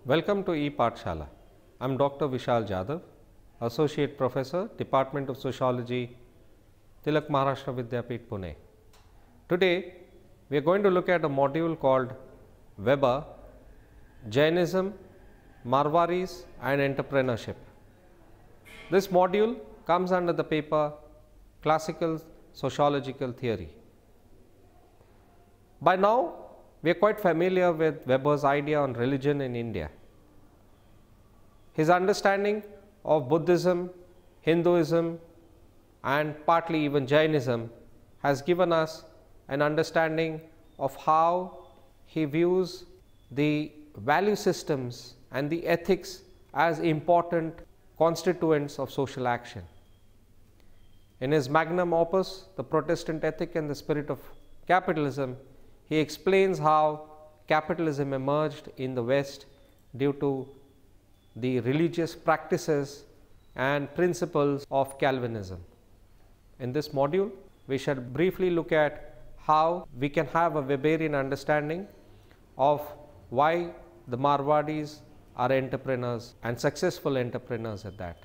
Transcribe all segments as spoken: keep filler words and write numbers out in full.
Welcome to ePathshala. I am Doctor Vishal Jadhav, Associate Professor, Department of Sociology, Tilak Maharashtra Vidyapeeth, Pune. Today, we are going to look at a module called Weber, Jainism, Marwaris and Entrepreneurship. This module comes under the paper Classical Sociological Theory. By now, we are quite familiar with Weber's idea on religion in India. His understanding of Buddhism, Hinduism and partly even Jainism has given us an understanding of how he views the value systems and the ethics as important constituents of social action. In his magnum opus, The Protestant Ethic and the Spirit of Capitalism, he explains how capitalism emerged in the West due to the religious practices and principles of Calvinism. In this module, we shall briefly look at how we can have a Weberian understanding of why the Marwadis are entrepreneurs and successful entrepreneurs at that.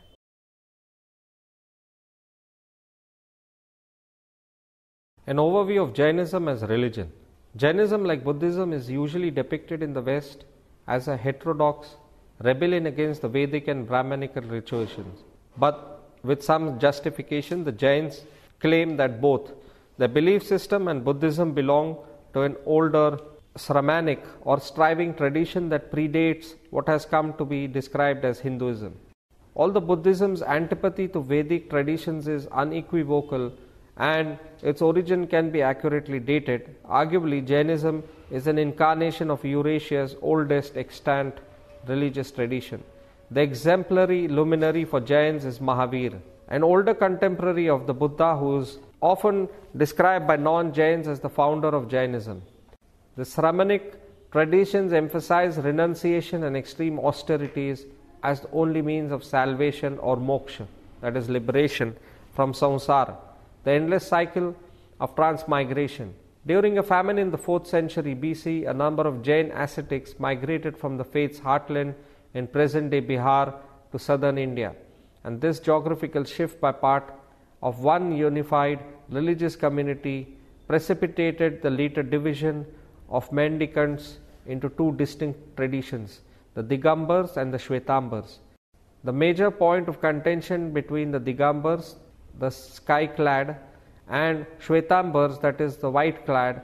An overview of Jainism as religion. Jainism, like Buddhism, is usually depicted in the West as a heterodox rebellion against the Vedic and Brahmanical rituals. But with some justification, the Jains claim that both the belief system and Buddhism belong to an older Sramanic or striving tradition that predates what has come to be described as Hinduism. Although Buddhism's antipathy to Vedic traditions is unequivocal and its origin can be accurately dated, arguably Jainism is an incarnation of Eurasia's oldest extant religious tradition. The exemplary luminary for Jains is Mahavir, an older contemporary of the Buddha who is often described by non-Jains as the founder of Jainism. The Sramanic traditions emphasize renunciation and extreme austerities as the only means of salvation or moksha, that is liberation from samsara, the endless cycle of transmigration. During a famine in the fourth century B C, a number of Jain ascetics migrated from the faith's heartland in present-day Bihar to southern India, and this geographical shift by part of one unified religious community precipitated the later division of mendicants into two distinct traditions, the Digambars and the Shvetambars. The major point of contention between the Digambars, the sky-clad, and Shvetambars, that is the white-clad,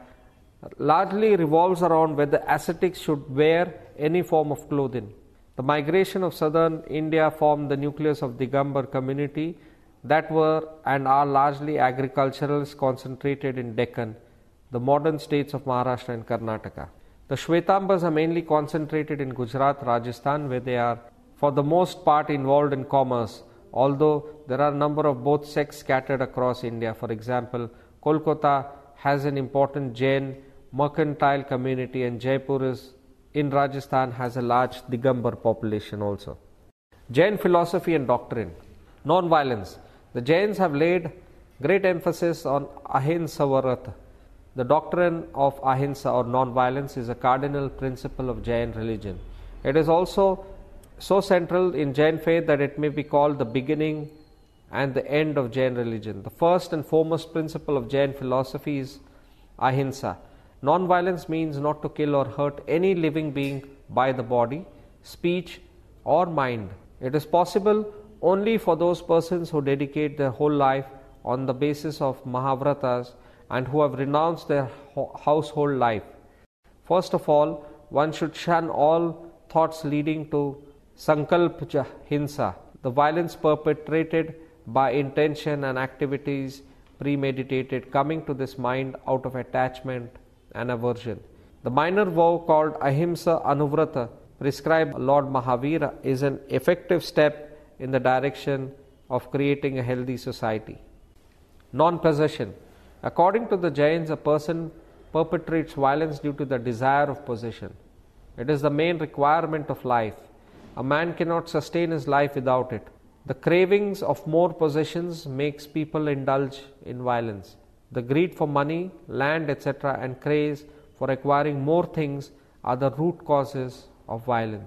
largely revolves around whether ascetics should wear any form of clothing. The migration of southern India formed the nucleus of Digambar community that were and are largely agriculturalists concentrated in Deccan, the modern states of Maharashtra and Karnataka. The Shvetambars are mainly concentrated in Gujarat, Rajasthan, where they are for the most part involved in commerce, although there are a number of both sects scattered across India. For example, Kolkata has an important Jain mercantile community, and Jaipur is in Rajasthan has a large Digambar population also. Jain philosophy and doctrine. Non-violence. The Jains have laid great emphasis on ahimsa vrata. The doctrine of ahimsa or non-violence is a cardinal principle of Jain religion. It is also so central in Jain faith that it may be called the beginning and the end of Jain religion. The first and foremost principle of Jain philosophy is ahimsa. Non-violence means not to kill or hurt any living being by the body, speech or mind. It is possible only for those persons who dedicate their whole life on the basis of Mahavratas and who have renounced their household life. First of all, one should shun all thoughts leading to sankalpa hinsa, the violence perpetrated by intention and activities premeditated coming to this mind out of attachment and aversion. The minor vow called ahimsa anuvrata prescribed by Lord Mahavira is an effective step in the direction of creating a healthy society. Non-possession. According to the Jains, a person perpetrates violence due to the desire of possession. It is the main requirement of life. A man cannot sustain his life without it. The cravings of more possessions makes people indulge in violence. The greed for money, land, et cetera and craze for acquiring more things are the root causes of violence.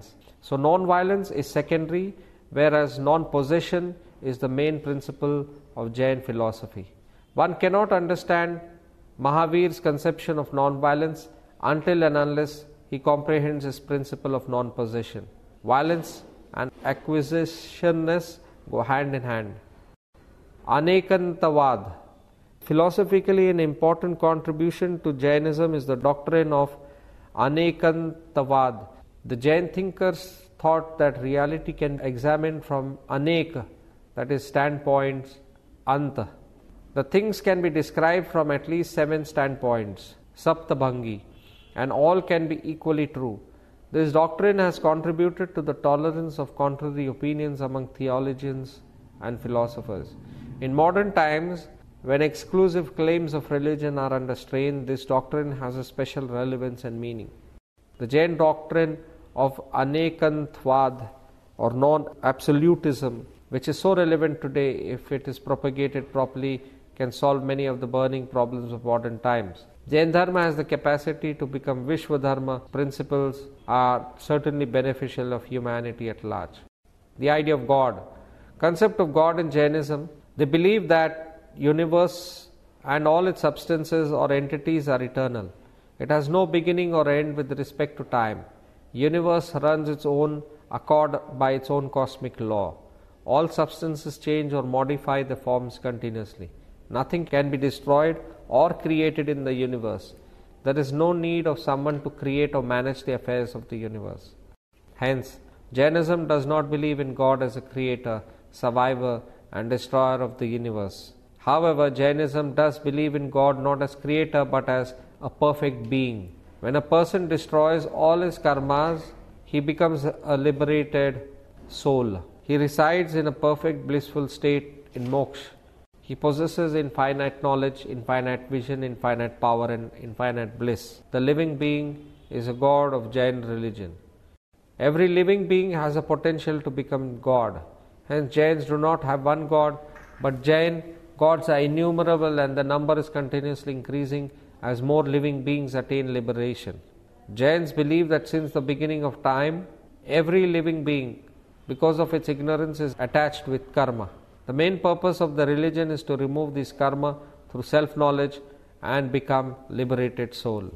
So non-violence is secondary, whereas non-possession is the main principle of Jain philosophy. One cannot understand Mahavir's conception of non-violence until and unless he comprehends his principle of non-possession. Violence and acquisitionness go hand in hand. Anekantavad. Philosophically, an important contribution to Jainism is the doctrine of Anekantavad. The Jain thinkers thought that reality can be examined from Anek, that is standpoints, Anta. The things can be described from at least seven standpoints, Saptabhangi, and all can be equally true. This doctrine has contributed to the tolerance of contrary opinions among theologians and philosophers. In modern times, when exclusive claims of religion are under strain, this doctrine has a special relevance and meaning. The Jain doctrine of Anekantvad or non-absolutism, which is so relevant today if it is propagated properly, can solve many of the burning problems of modern times. Jain Dharma has the capacity to become Vishwa Dharma. Principles are certainly beneficial of humanity at large. The idea of God. Concept of God in Jainism, they believe that universe and all its substances or entities are eternal. It has no beginning or end with respect to time. Universe runs its own accord by its own cosmic law. All substances change or modify their forms continuously. Nothing can be destroyed or created in the universe. There is no need of someone to create or manage the affairs of the universe. Hence, Jainism does not believe in God as a creator, survivor, and destroyer of the universe. However, Jainism does believe in God not as creator but as a perfect being. When a person destroys all his karmas, he becomes a liberated soul. He resides in a perfect blissful state in moksha. He possesses infinite knowledge, infinite vision, infinite power, and infinite bliss. The living being is a god of Jain religion. Every living being has a potential to become God. Hence, Jains do not have one god, but Jain gods are innumerable and the number is continuously increasing as more living beings attain liberation. Jains believe that since the beginning of time, every living being, because of its ignorance, is attached with karma. The main purpose of the religion is to remove this karma through self-knowledge and become liberated soul.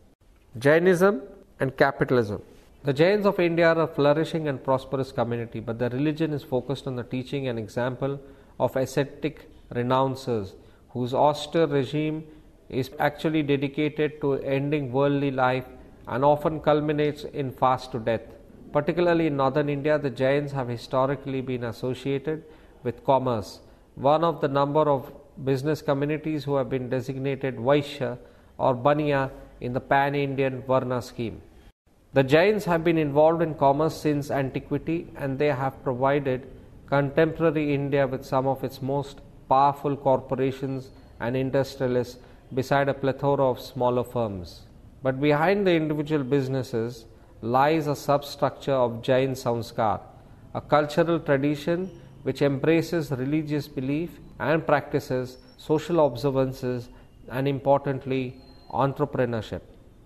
Jainism and capitalism. The Jains of India are a flourishing and prosperous community, but their religion is focused on the teaching and example of ascetic renouncers, whose austere regime is actually dedicated to ending worldly life and often culminates in fast to death. Particularly in northern India, the Jains have historically been associated with commerce, one of the number of business communities who have been designated Vaishya or Baniya in the pan-Indian Varna scheme. The Jains have been involved in commerce since antiquity, and they have provided contemporary India with some of its most powerful corporations and industrialists, beside a plethora of smaller firms. But behind the individual businesses lies a substructure of Jain Sanskar, a cultural tradition which embraces religious belief and practices, social observances, and importantly, entrepreneurship.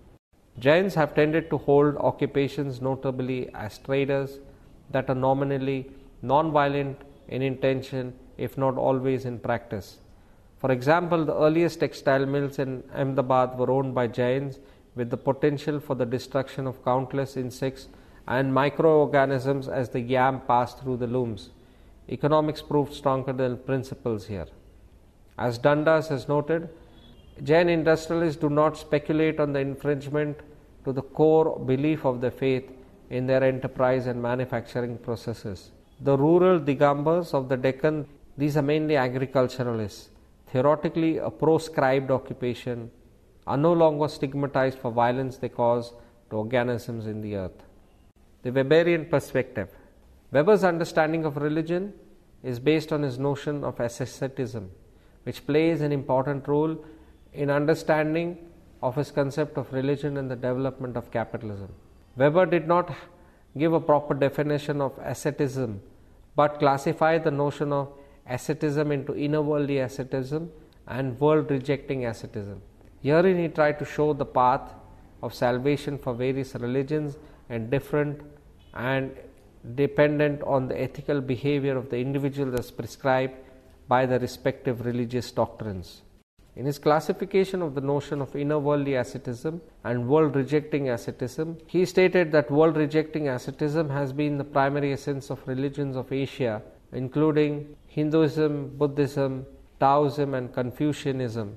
Jains have tended to hold occupations, notably as traders, that are nominally non-violent in intention, if not always in practice. For example, the earliest textile mills in Ahmedabad were owned by Jains, with the potential for the destruction of countless insects and microorganisms as the yam passed through the looms. Economics proved stronger than principles here. As Dundas has noted, Jain industrialists do not speculate on the infringement to the core belief of their faith in their enterprise and manufacturing processes. The rural Digambars of the Deccan, these are mainly agriculturalists, theoretically a proscribed occupation, are no longer stigmatized for violence they cause to organisms in the earth. The Weberian perspective. Weber's understanding of religion is based on his notion of asceticism, which plays an important role in understanding of his concept of religion and the development of capitalism. Weber did not give a proper definition of asceticism, but classified the notion of asceticism into inner worldly asceticism and world rejecting asceticism. Herein he tried to show the path of salvation for various religions and different and dependent on the ethical behavior of the individual as prescribed by the respective religious doctrines. In his classification of the notion of inner worldly asceticism and world rejecting asceticism, he stated that world rejecting asceticism has been the primary essence of religions of Asia, including Hinduism, Buddhism, Taoism, and Confucianism.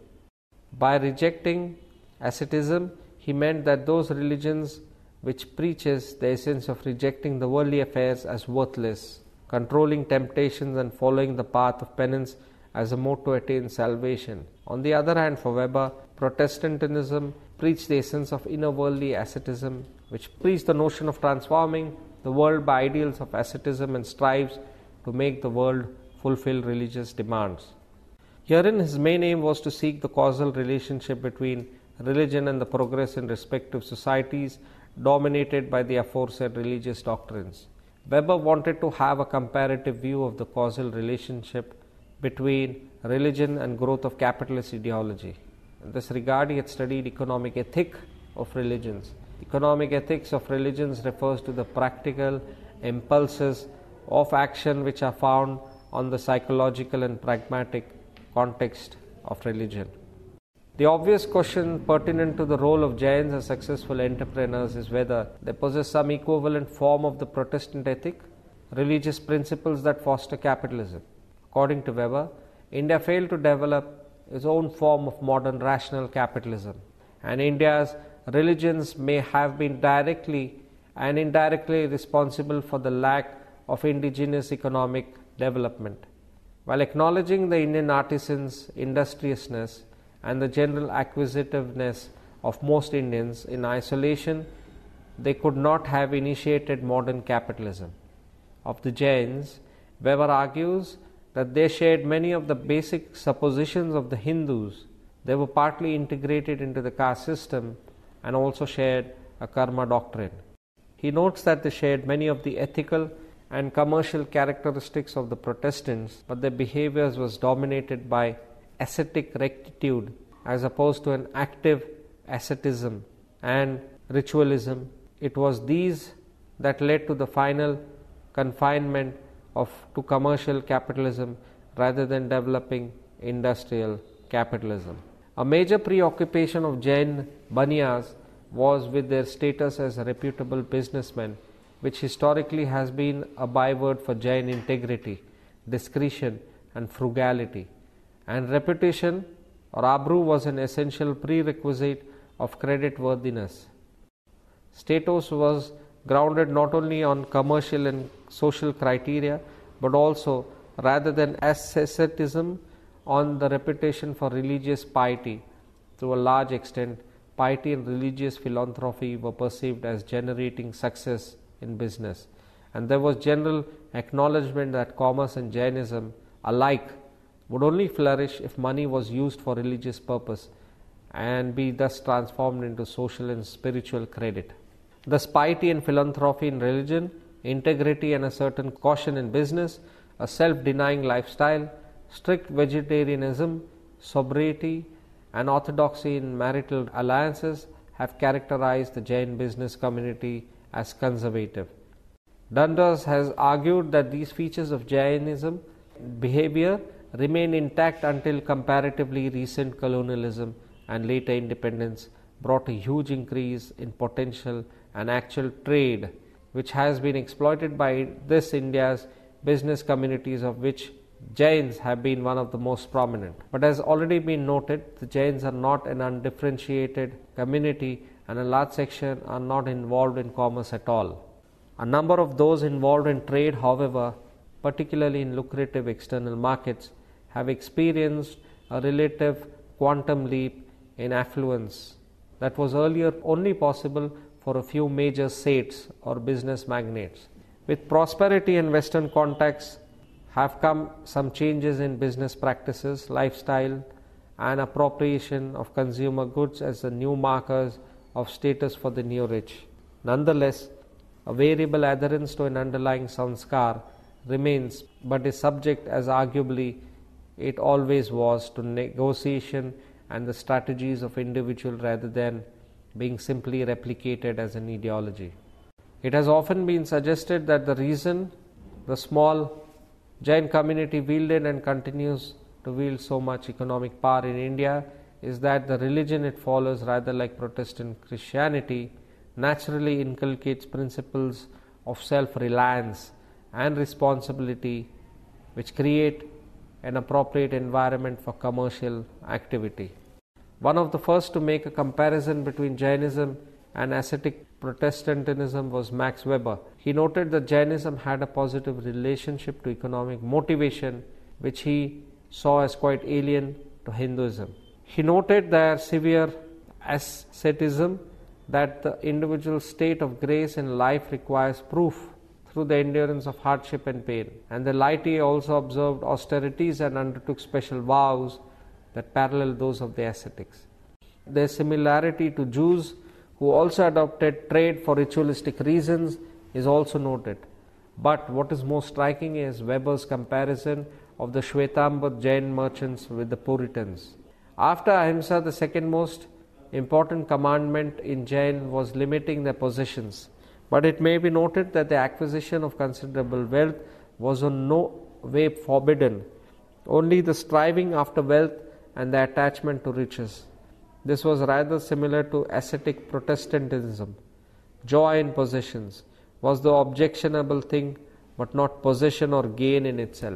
By rejecting asceticism, he meant that those religions which preaches the essence of rejecting the worldly affairs as worthless, controlling temptations and following the path of penance as a mode to attain salvation. On the other hand, for Weber, Protestantism preached the essence of inner worldly asceticism, which preached the notion of transforming the world by ideals of asceticism and strives to make the world fulfill religious demands. Herein his main aim was to seek the causal relationship between religion and the progress in respective societies dominated by the aforesaid religious doctrines. Weber wanted to have a comparative view of the causal relationship between religion and growth of capitalist ideology. In this regard, he had studied economic ethic of religions. Economic ethics of religions refers to the practical impulses of action which are found on the psychological and pragmatic context of religion. The obvious question pertinent to the role of Jains as successful entrepreneurs is whether they possess some equivalent form of the Protestant ethic, religious principles that foster capitalism. According to Weber, India failed to develop its own form of modern rational capitalism, and India's religions may have been directly and indirectly responsible for the lack of indigenous economic development. While acknowledging the Indian artisans' industriousness and the general acquisitiveness of most Indians in isolation, they could not have initiated modern capitalism. Of the Jains, Weber argues that they shared many of the basic suppositions of the Hindus. They were partly integrated into the caste system and also shared a karma doctrine. He notes that they shared many of the ethical and commercial characteristics of the Protestants, but their behaviors was dominated by ascetic rectitude as opposed to an active asceticism and ritualism. It was these that led to the final confinement of to commercial capitalism rather than developing industrial capitalism. A major preoccupation of Jain Banyas was with their status as reputable businessmen, which historically has been a byword for Jain integrity, discretion, and frugality. And reputation or abru was an essential prerequisite of creditworthiness. Status was grounded not only on commercial and social criteria, but also, rather than asceticism, on the reputation for religious piety. To a large extent, piety and religious philanthropy were perceived as generating success in business, and there was general acknowledgement that commerce and Jainism alike would only flourish if money was used for religious purpose and be thus transformed into social and spiritual credit. Thus, piety and philanthropy in religion, integrity and a certain caution in business, a self-denying lifestyle, strict vegetarianism, sobriety, and orthodoxy in marital alliances have characterized the Jain business community as conservative. Dundas has argued that these features of Jainism behavior remain intact until comparatively recent colonialism and later independence brought a huge increase in potential and actual trade, which has been exploited by this India's business communities, of which Jains have been one of the most prominent. But as already been noted, the Jains are not an undifferentiated community, and a large section are not involved in commerce at all. A number of those involved in trade, however, particularly in lucrative external markets, have experienced a relative quantum leap in affluence that was earlier only possible for a few major Seths or business magnates. With prosperity and Western contacts have come some changes in business practices, lifestyle, and appropriation of consumer goods as the new markers of status for the new rich. Nonetheless, a variable adherence to an underlying sanskar remains, but is subject, as arguably it always was, to negotiation and the strategies of individual rather than being simply replicated as an ideology. It has often been suggested that the reason the small Jain community wielded and continues to wield so much economic power in India is that the religion it follows, rather like Protestant Christianity, naturally inculcates principles of self-reliance and responsibility which create an appropriate environment for commercial activity. One of the first to make a comparison between Jainism and ascetic Protestantism was Max Weber. He noted that Jainism had a positive relationship to economic motivation, which he saw as quite alien to Hinduism. He noted their severe asceticism, that the individual state of grace in life requires proof through the endurance of hardship and pain, and the laity also observed austerities and undertook special vows that parallel those of the ascetics. Their similarity to Jews, who also adopted trade for ritualistic reasons, is also noted. But what is most striking is Weber's comparison of the Shwetambar Jain merchants with the Puritans. After Ahimsa, the second most important commandment in Jain was limiting their possessions. But it may be noted that the acquisition of considerable wealth was in no way forbidden, only the striving after wealth and the attachment to riches. This was rather similar to ascetic Protestantism. Joy in possessions was the objectionable thing, but not possession or gain in itself.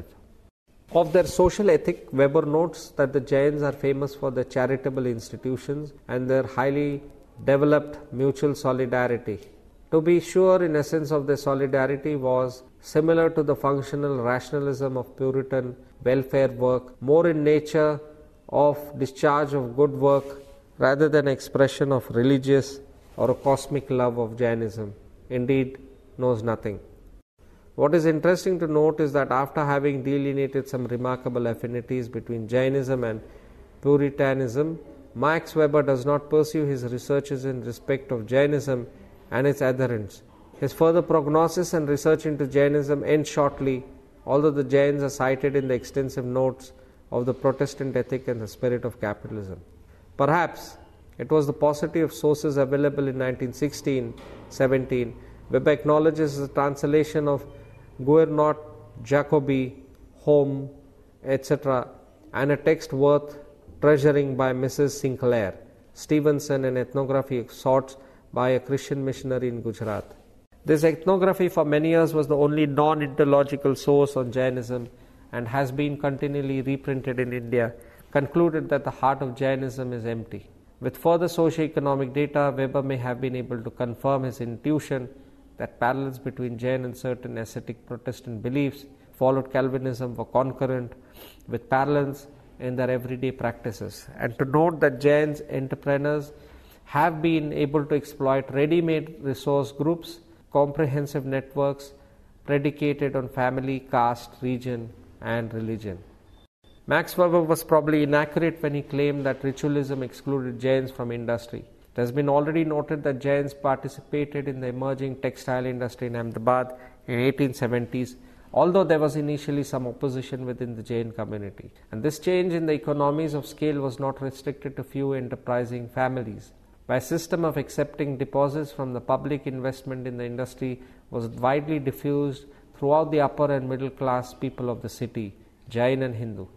Of their social ethic, Weber notes that the Jains are famous for their charitable institutions and their highly developed mutual solidarity. To be sure, in essence of their solidarity was similar to the functional rationalism of Puritan welfare work, more in nature of discharge of good work rather than expression of religious or a cosmic love of Jainism. Indeed, knows nothing. What is interesting to note is that after having delineated some remarkable affinities between Jainism and Puritanism, Max Weber does not pursue his researches in respect of Jainism and its adherents. His further prognosis and research into Jainism ends shortly, although the Jains are cited in the extensive notes of the Protestant ethic and the spirit of capitalism. Perhaps it was the paucity of sources available in nineteen sixteen seventeen. Weber acknowledges the translation of Guernot, Jacobi, Home, et cetera, and a text worth treasuring by Missus Sinclair, Stevenson, an ethnography of sorts by a Christian missionary in Gujarat. This ethnography for many years was the only non-ideological source on Jainism and has been continually reprinted in India, concluded that the heart of Jainism is empty. With further socio-economic data, Weber may have been able to confirm his intuition that parallels between Jain and certain ascetic Protestant beliefs followed Calvinism were concurrent with parallels in their everyday practices, and to note that Jain's entrepreneurs have been able to exploit ready-made resource groups, comprehensive networks predicated on family, caste, region, and religion. Max Weber was probably inaccurate when he claimed that ritualism excluded Jains from industry. It has been already noted that Jains participated in the emerging textile industry in Ahmedabad in eighteen seventies, although there was initially some opposition within the Jain community. And this change in the economies of scale was not restricted to few enterprising families. By a system of accepting deposits from the public, investment in the industry was widely diffused throughout the upper and middle class people of the city, Jain and Hindu.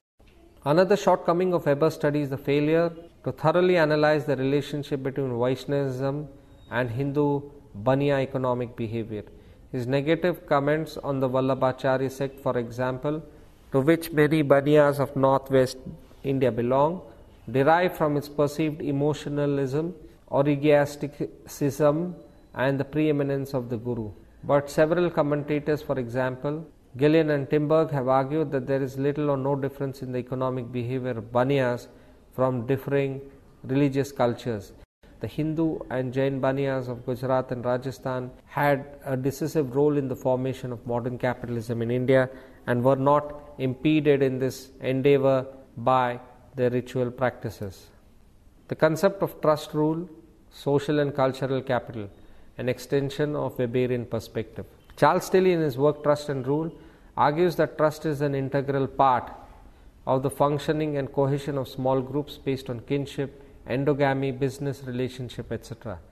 Another shortcoming of Weber's study is the failure to thoroughly analyze the relationship between Vaishnavism and Hindu Baniya economic behavior. His negative comments on the Vallabhacharya sect, for example, to which many Baniyas of northwest India belong, derive from its perceived emotionalism, orgiasticism, and the preeminence of the Guru. But several commentators, for example, Gillian and Timberg, have argued that there is little or no difference in the economic behavior of Baniyas from differing religious cultures. The Hindu and Jain Baniyas of Gujarat and Rajasthan had a decisive role in the formation of modern capitalism in India and were not impeded in this endeavor by their ritual practices. The concept of trust rule, social and cultural capital, an extension of Weberian perspective. Charles Tilly, in his work Trust and Rule, argues that trust is an integral part of the functioning and cohesion of small groups based on kinship, endogamy, business relationship, et cetera.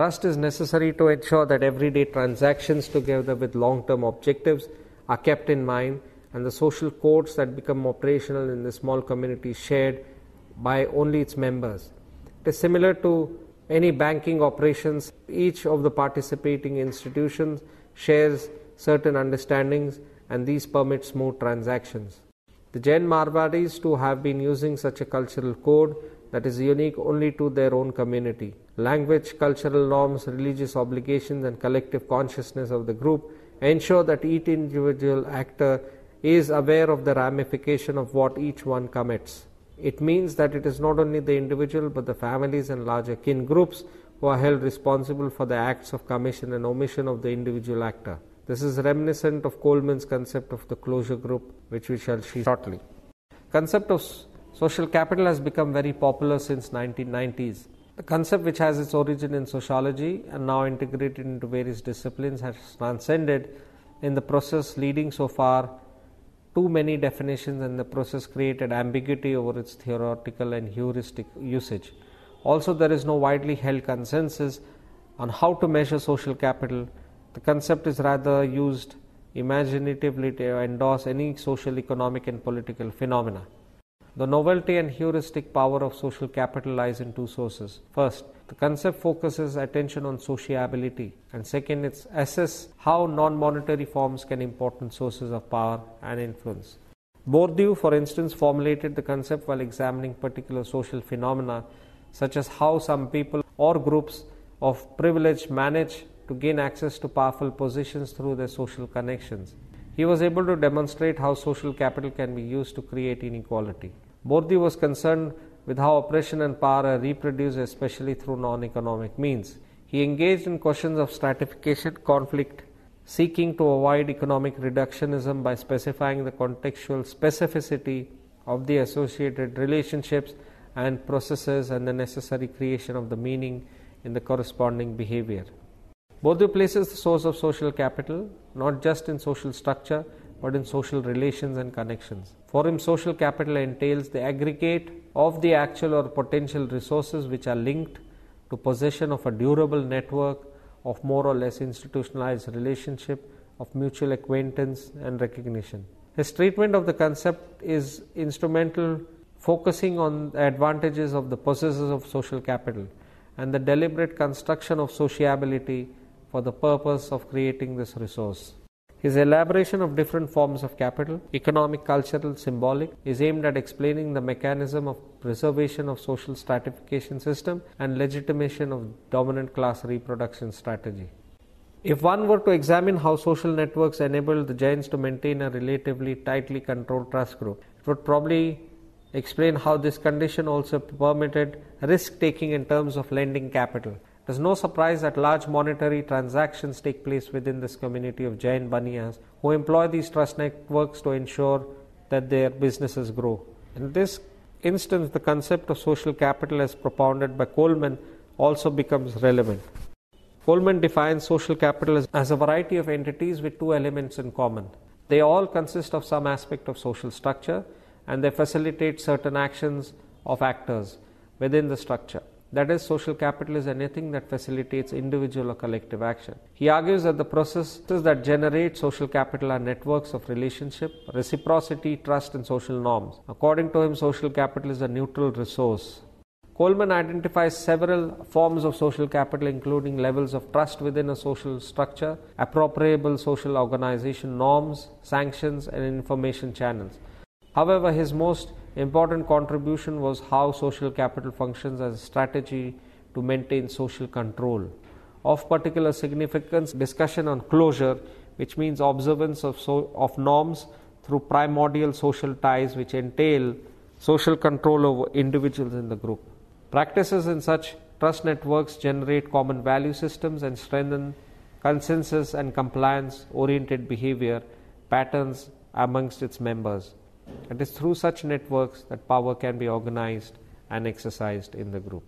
Trust is necessary to ensure that everyday transactions together with long-term objectives are kept in mind, and the social codes that become operational in the small community shared by only its members. It is similar to any banking operations. Each of the participating institutions shares certain understandings, and these permit smooth transactions. The Jain Marwadis too have been using such a cultural code that is unique only to their own community. Language, cultural norms, religious obligations, and collective consciousness of the group ensure that each individual actor is aware of the ramification of what each one commits. It means that it is not only the individual but the families and larger kin groups who are held responsible for the acts of commission and omission of the individual actor. This is reminiscent of Coleman's concept of the closure group, which we shall see shortly. Concept of social capital has become very popular since nineteen nineties. The concept, which has its origin in sociology and now integrated into various disciplines, has transcended in the process, leading so far too many definitions, and the process created ambiguity over its theoretical and heuristic usage. Also, there is no widely held consensus on how to measure social capital. The concept is rather used imaginatively to endorse any social, economic, and political phenomena. The novelty and heuristic power of social capital lies in two sources. First, the concept focuses attention on sociability, and second, it assesses how non-monetary forms can be important sources of power and influence. Bourdieu, for instance, formulated the concept while examining particular social phenomena, such as how some people or groups of privilege manage to gain access to powerful positions through their social connections. He was able to demonstrate how social capital can be used to create inequality. Bourdieu was concerned with how oppression and power are reproduced, especially through non-economic means. He engaged in questions of stratification, conflict, seeking to avoid economic reductionism by specifying the contextual specificity of the associated relationships and processes and the necessary creation of the meaning in the corresponding behavior. Bourdieu places the source of social capital not just in social structure but in social relations and connections. For him, social capital entails the aggregate of the actual or potential resources which are linked to possession of a durable network of more or less institutionalized relationship of mutual acquaintance and recognition. His treatment of the concept is instrumental, focusing on the advantages of the possessors of social capital and the deliberate construction of sociability for the purpose of creating this resource. His elaboration of different forms of capital, economic, cultural, symbolic, is aimed at explaining the mechanism of preservation of social stratification system and legitimation of dominant class reproduction strategy. If one were to examine how social networks enabled the Jains to maintain a relatively tightly controlled trust group, it would probably explain how this condition also permitted risk-taking in terms of lending capital. It is no surprise that large monetary transactions take place within this community of Jain Baniyas, who employ these trust networks to ensure that their businesses grow. In this instance, the concept of social capital as propounded by Coleman also becomes relevant. Coleman defines social capital as, as a variety of entities with two elements in common. They all consist of some aspect of social structure, and they facilitate certain actions of actors within the structure. That is, social capital is anything that facilitates individual or collective action. He argues that the processes that generate social capital are networks of relationship, reciprocity, trust, and social norms. According to him, social capital is a neutral resource. Coleman identifies several forms of social capital, including levels of trust within a social structure, appropriable social organization norms, sanctions, and information channels. However, his most important contribution was how social capital functions as a strategy to maintain social control. Of particular significance, discussion on closure, which means observance of, so, of norms through primordial social ties which entail social control over individuals in the group. Practices in such trust networks generate common value systems and strengthen consensus and compliance-oriented behavior patterns amongst its members. It is through such networks that power can be organized and exercised in the group.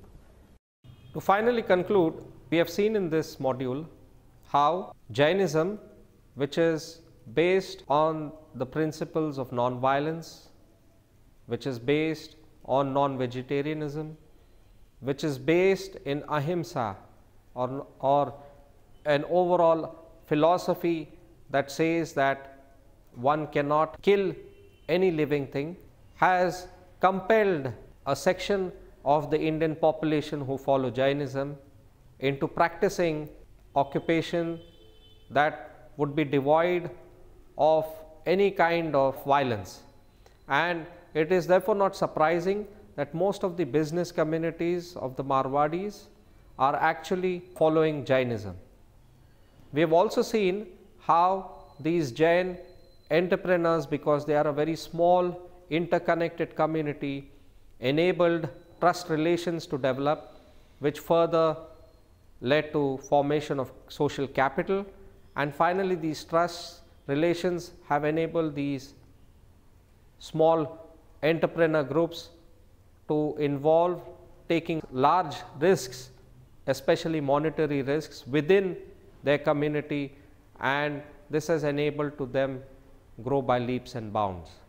To finally conclude, we have seen in this module how Jainism, which is based on the principles of non-violence, which is based on non-vegetarianism, which is based in ahimsa, or, or an overall philosophy that says that one cannot kill any living thing, has compelled a section of the Indian population who follow Jainism into practicing occupation that would be devoid of any kind of violence. And it is therefore not surprising that most of the business communities of the Marwadis are actually following Jainism. We have also seen how these Jain entrepreneurs, because they are a very small interconnected community, enabled trust relations to develop, which further led to formation of social capital, and finally these trust relations have enabled these small entrepreneur groups to involve taking large risks, especially monetary risks, within their community, and this has enabled to them grow by leaps and bounds.